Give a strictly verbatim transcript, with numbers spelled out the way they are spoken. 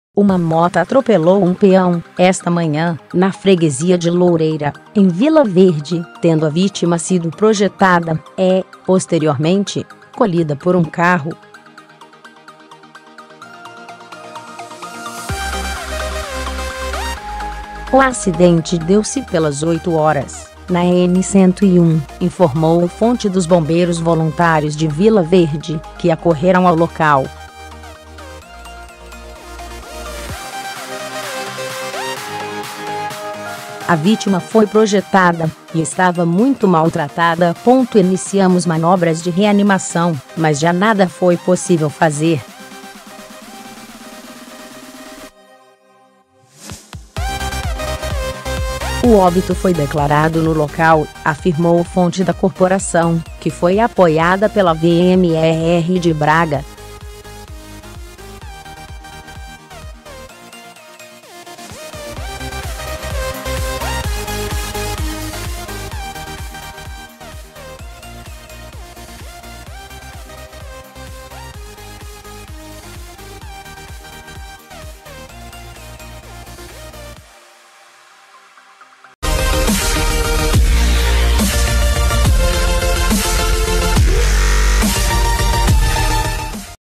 Uma moto atropelou um peão, esta manhã, na freguesia de Loureira, em Vila Verde, tendo a vítima sido projetada e, posteriormente, colhida por um carro. O acidente deu-se pelas oito horas, na N cento e um, informou fonte dos bombeiros voluntários de Vila Verde, que acorreram ao local. A vítima foi projetada e estava muito maltratada. Iniciamos manobras de reanimação, mas já nada foi possível fazer. O óbito foi declarado no local, afirmou fonte da corporação, que foi apoiada pela V M R R de Braga.